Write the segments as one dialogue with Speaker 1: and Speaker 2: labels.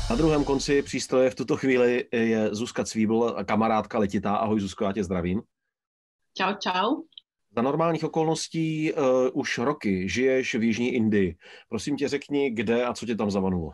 Speaker 1: Na druhém konci přístroje v tuto chvíli je Zuzka Cvíbl, kamarádka letitá. Ahoj Zuzko, já tě zdravím.
Speaker 2: Čau, čau.
Speaker 1: Za normálních okolností už roky žiješ v Jižní Indii. Prosím tě, řekni, kde a co tě tam zavanulo.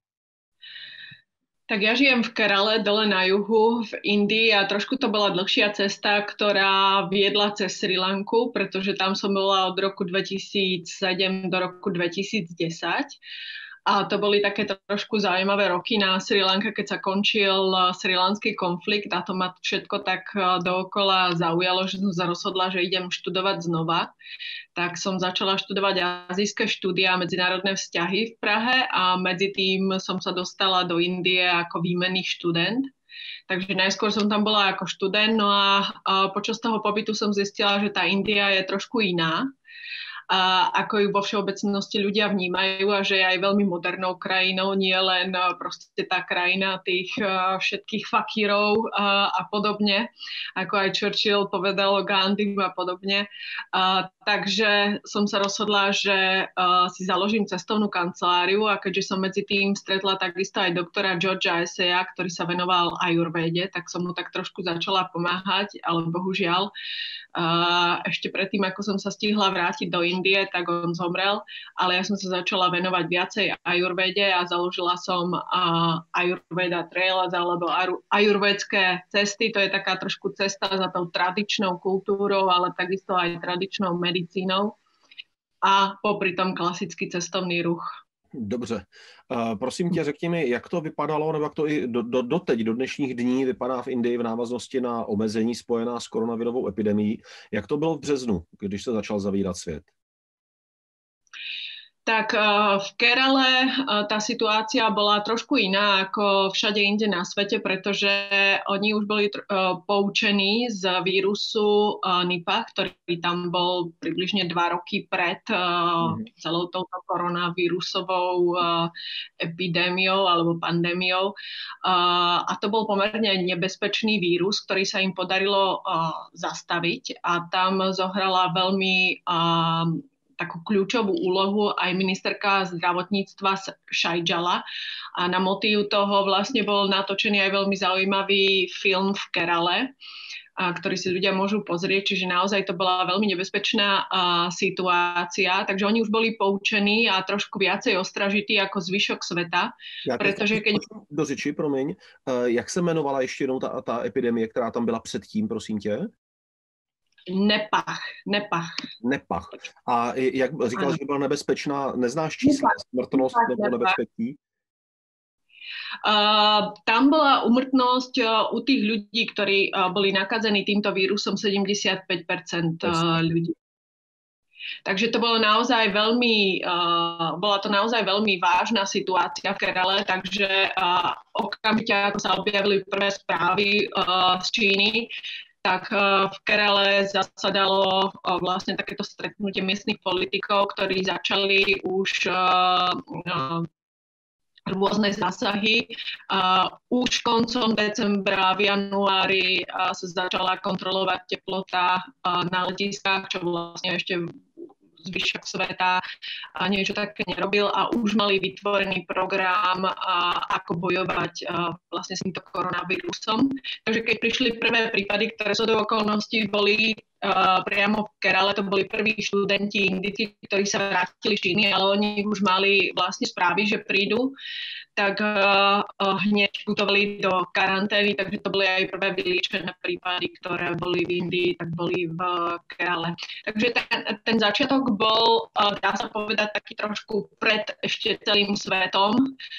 Speaker 2: Tak ja žijem v Kerale, dole na juhu v Indii a trošku to bola dlhšia cesta, ktorá viedla cez Sri Lanku, pretože tam som bola od roku 2007 do roku 2010. A to boli také trošku zaujímavé roky na Sri Lanka, keď sa končil srilanský konflikt a to ma všetko tak dookola zaujalo, že som sa rozhodla, že idem študovať znova. Tak som začala študovať azijské štúdia a medzinárodné vzťahy v Prahe a medzi tým som sa dostala do Indie ako výmenný študent. Takže najskôr som tam bola ako študent, no a počas toho pobytu som zistila, že tá India je trošku iná. A ako ju vo všeobecnosti ľudia vnímajú a že je aj veľmi modernou krajinou, nie len proste tá krajina tých všetkých fakírov a podobne, ako aj Churchill povedal o Gandhi a podobne. Takže som sa rozhodla, že si založím cestovnú kanceláriu a keďže som medzi tým stretla takisto aj doktora Georgea Eseja, ktorý sa venoval ajurvéde, tak som mu tak trošku začala pomáhať, ale bohužiaľ ešte predtým, ako som sa stihla vrátiť do Indie, tak on zomrel, ale ja som sa začala venovať viacej ajurvede a založila som Ayurveda Trails alebo ajurvédske cesty. To je taká trošku cesta za tou tradičnou kultúrou, ale takisto aj tradičnou medicínou a popri tom klasický cestovný ruch.
Speaker 1: Dobře. Prosím tě, řekni mi, jak to vypadalo, nebo jak to i doteď, do dnešních dní vypadá v Indii v návaznosti na omezení spojená s koronavirovou epidemií. Jak to bylo v březnu, když se začal zavírat svět?
Speaker 2: Tak v Kerale tá situácia bola trošku iná ako všade inde na svete, pretože oni už boli poučení z vírusu Nipah, ktorý tam bol približne 2 roky pred celou touto koronavírusovou epidémiou alebo pandémiou. A to bol pomerne nebezpečný vírus, ktorý sa im podarilo zastaviť a tam zohrala veľmi takú kľúčovú úlohu aj ministerka zdravotníctva Shaidjala a na motív toho vlastne bol natočený aj veľmi zaujímavý film v Kerale, ktorý si ľudia môžu pozrieť, čiže naozaj to bola veľmi nebezpečná situácia, takže oni už boli poučení a trošku viacej ostražití ako zvyšok sveta, pretože keď...
Speaker 1: Do řeči, promiň, jak se jmenovala ještě jednou ta epidemie, která tam byla předtím, prosím tě? Nepach. A jak říkala, že byla nebezpečná, neznáš čísla, smrtnost nebo nebezpečí?
Speaker 2: Tam bola úmrtnosť u tých ľudí, ktorí boli nakazení týmto vírusom 75% ľudí. Takže to bolo naozaj bola to naozaj veľmi vážna situácia v Kerale, takže okamžite, ako sa objavili prvé správy z Číny, tak v Kerale zasadalo vlastne takéto stretnutie miestnych politikov, ktorí začali už rôzne zásahy. Už koncom decembra, v januári sa začala kontrolovať teplota na letiskách, čo vlastne ešte zvyšok sveta niečo také nerobil a už mali vytvorený program, ako bojovať vlastne s týmto koronavírusom. Takže keď prišli prvé prípady, ktoré sú do okolností boli priamo v Kerale, to boli prví študenti Indici, ktorí sa vrátili z Číny, ale oni už mali vlastne správy, že prídu, tak hneď putovali do karantény, takže to boli aj prvé vyliečené prípady, ktoré boli v Indii, tak boli v Kerale. Takže ten začiatok bol, dá sa povedať, taký trošku pred ešte celým svetom,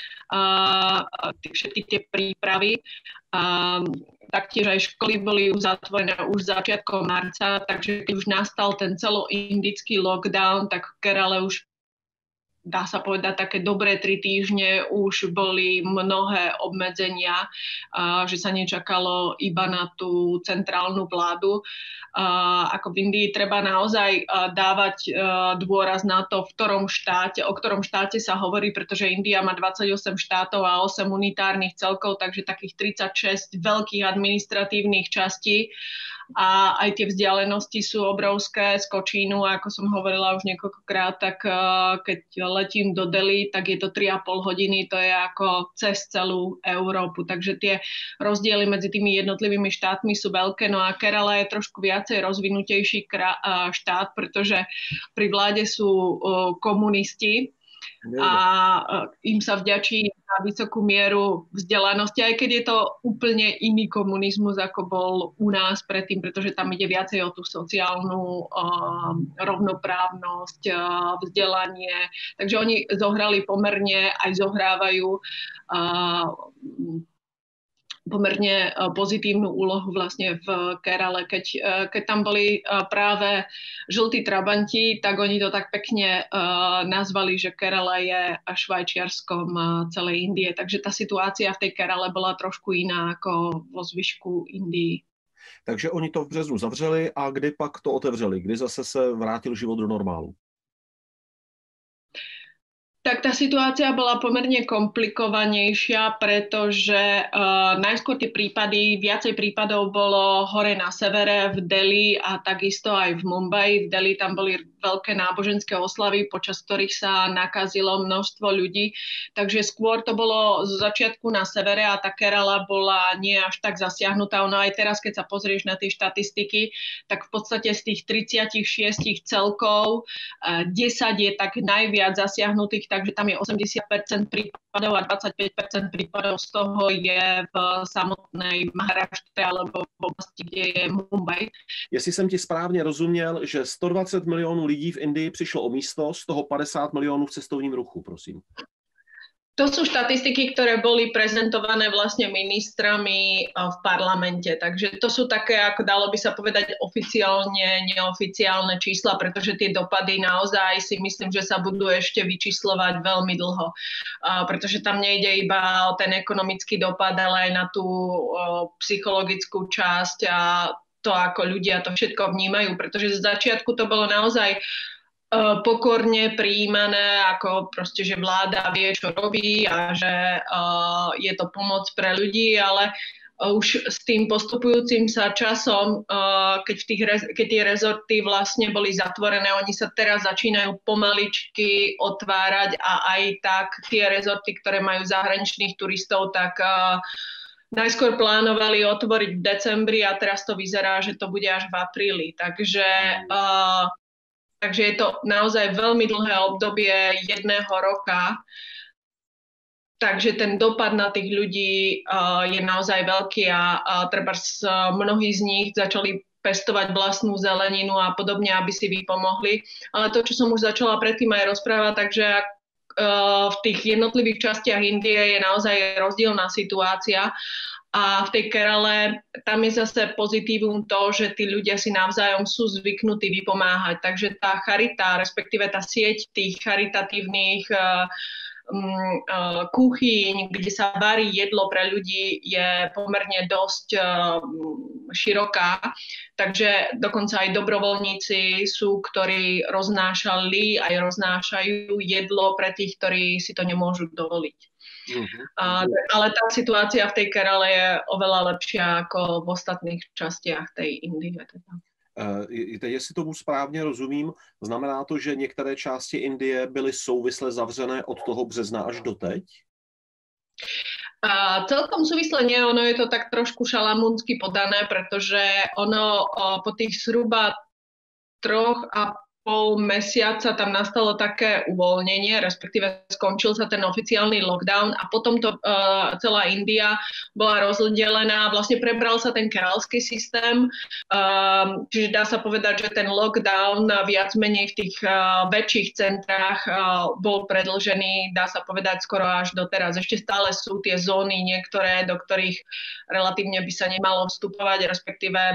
Speaker 2: všetky tie prípravy. Taktiež aj školy boli uzatvorené už začiatkom marca, takže keď už nastal ten celoindický lockdown, tak v Kerale už dá sa povedať, také dobré 3 týždne už boli mnohé obmedzenia, že sa nečakalo iba na tú centrálnu vládu. Ako v Indii treba naozaj dávať dôraz na to, o ktorom štáte sa hovorí, pretože India má 28 štátov a 8 unitárnych celkov, takže takých 36 veľkých administratívnych častí. A aj tie vzdialenosti sú obrovské z Kočínu, ako som hovorila už niekoľkokrát, tak keď letím do Delhi, tak je to 3,5 hodiny, to je ako cez celú Európu. Takže tie rozdiely medzi tými jednotlivými štátmi sú veľké. No a Kerala je trošku viacej rozvinutejší štát, pretože pri vláde sú komunisti a im sa vďačí na vysokú mieru vzdelanosti, aj keď je to úplne iný komunizmus, ako bol u nás predtým, pretože tam ide viacej o tú sociálnu rovnoprávnosť, vzdelanie. Takže oni zohrali pomerne, aj zohrávajú pomerne pozitívnu úlohu vlastne v Kerale. Keď tam boli práve žltí trabanti, tak oni to tak pekne nazvali, že Kerala je Švajčiarskom celej Indie. Takže tá situácia v tej Kerale bola trošku iná ako vo zvyšku Indii.
Speaker 1: Takže oni to v březnu zavřeli a kdy pak to otevřeli? Kdy zase se vrátil život do normálu?
Speaker 2: Tak tá situácia bola pomerne komplikovanejšia, pretože najskôr tie prípady, viacej prípadov bolo hore na severe v Delhi a takisto aj v Mumbai. V Delhi tam boli veľké náboženské oslavy, počas ktorých sa nakazilo množstvo ľudí. Takže skôr to bolo z začiatku na severe a tá Kerala bola nie až tak zasiahnutá. Ono aj teraz, keď sa pozrieš na tie štatistiky, tak v podstate z tých 36 celkov 10 je tak najviac zasiahnutých, takže tam je 80% prípadov a 25% prípadov z toho je v samotnej Maharashtre alebo v oblasti, kde je Mumbai.
Speaker 1: Jestli jsem ti správně rozuměl, že 120 milionů lidí v Indii přišlo o místo, z toho 50 milionů v cestovním ruchu, prosím.
Speaker 2: To sú štatistiky, ktoré boli prezentované vlastne ministrami v parlamente. Takže to sú také, ako dalo by sa povedať, oficiálne, neoficiálne čísla, pretože tie dopady naozaj si myslím, že sa budú ešte vyčíslovať veľmi dlho. Pretože tam nejde iba o ten ekonomický dopad, ale aj na tú psychologickú časť a to, ako ľudia to všetko vnímajú. Pretože z začiatku to bolo naozaj pokorne prijímané, ako proste, že vláda vie, čo robí a že je to pomoc pre ľudí, ale už s tým postupujúcim sa časom, keď tie rezorty vlastne boli zatvorené, oni sa teraz začínajú pomaličky otvárať a aj tak tie rezorty, ktoré majú zahraničných turistov, tak najskôr plánovali otvoriť v decembri a teraz to vyzerá, že to bude až v apríli. Takže je to naozaj veľmi dlhé obdobie jedného roka. Takže ten dopad na tých ľudí je naozaj veľký a treba mnohí z nich začali pestovať vlastnú zeleninu a podobne, aby si vypomohli. Ale to, čo som už začala predtým aj rozprávať, takže v tých jednotlivých častiach Indie je naozaj rozdielna situácia. A v tej Kerale tam je zase pozitívum to, že tí ľudia si navzájom sú zvyknutí vypomáhať. Takže tá charita, respektíve tá sieť tých charitatívnych kuchyň, kde sa varí jedlo pre ľudí, je pomerne dosť široká. Takže dokonca aj dobrovoľníci sú, ktorí roznášali aj roznášajú jedlo pre tých, ktorí si to nemôžu dovoliť. Ale tá situácia v tej Kerale je oveľa lepšia ako v ostatných častiach tej Indie.
Speaker 1: Teď, jestli tomu správně rozumím, znamená to, že některé části Indie byly souvisle zavřené od toho března až doteď?
Speaker 2: Celkom súvisle nie, ono je to tak trošku šalamúnsky podané, pretože ono po tých zhruba 3,5 mesiaca tam nastalo také uvoľnenie, respektíve skončil sa ten oficiálny lockdown a potom to celá India bola rozdelená, vlastne prebral sa ten keralský systém, čiže dá sa povedať, že ten lockdown viac menej v tých väčších centrách bol predĺžený, dá sa povedať skoro až doteraz. Ešte stále sú tie zóny niektoré, do ktorých relatívne by sa nemalo vstupovať, respektíve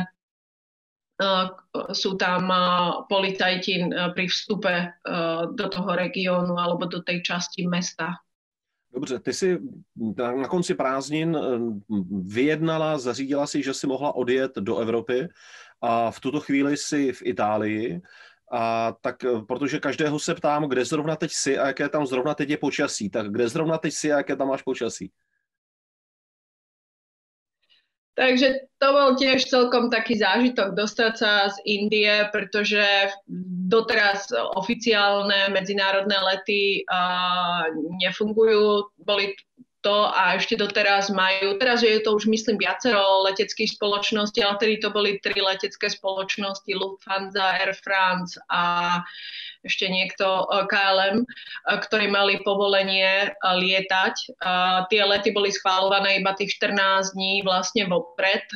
Speaker 2: sú tam policajti pri vstupe do toho regiónu alebo do tej časti mesta.
Speaker 1: Dobře, ty si na konci prázdnin vyjednala, zařídila si, že si mohla odjet do Evropy a v tuto chvíli si v Itálii. A tak, protože každého se ptám, kde zrovna teď jsi a jaké tam zrovna teď je počasí. Tak kde zrovna teď jsi a jaké tam máš počasí?
Speaker 2: Takže to bol tiež celkom taký zážitok dostať sa z Indie, pretože doteraz oficiálne medzinárodné lety nefungujú. Boli to a ešte doteraz majú. Teraz je to už myslím viacero leteckých spoločností, ale vtedy to boli 3 letecké spoločnosti, Lufthansa, Air France a ešte niekto KLM, ktorí mali povolenie lietať. Tie lety boli schváľované iba tých 14 dní vlastne vopred.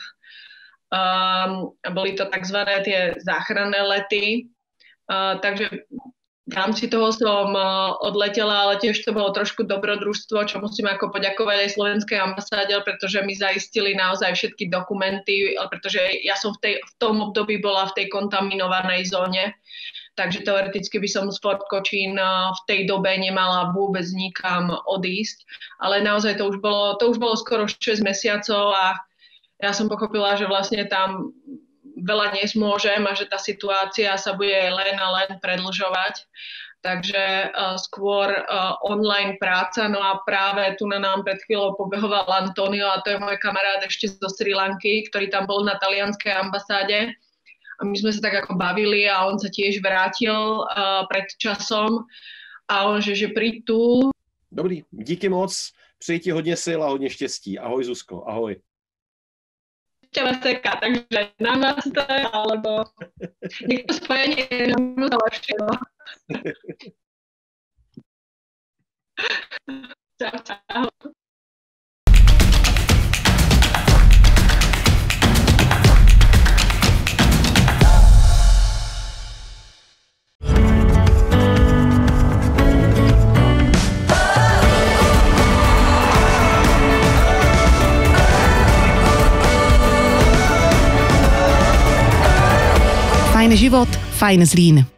Speaker 2: Boli to tzv. Tie záchranné lety. Takže v rámci toho som odletela, ale tiež to bolo trošku dobrodružstvo, čo musím ako poďakovať aj slovenskej ambasáde, pretože mi zaistili naozaj všetky dokumenty, pretože ja som v tom období bola v tej kontaminovanej zóne. Takže teoreticky by som z Fort Cochin v tej dobe nemala vôbec nikam odísť. Ale naozaj to už bolo skoro 6 mesiacov a ja som pochopila, že vlastne tam veľa nezmôžem a že tá situácia sa bude len a len predĺžovať. Takže skôr online práca. No a práve tu na nám pred chvíľou pobehoval Antonio a to je môj kamarát ešte zo Sri Lanky, ktorý tam bol na talianskej ambasáde. A my sme sa tak ako bavili a on sa tiež vrátil pred časom a on, že príď tu.
Speaker 1: Dobrý, díky moc, přeji ti hodně sil a hodně štěstí. Ahoj Zuzko, ahoj.
Speaker 2: Čeleseka, takže namaste, alebo nech to spojenie je lepšie, no. Čau.
Speaker 3: Fajn život, fajn Zlín.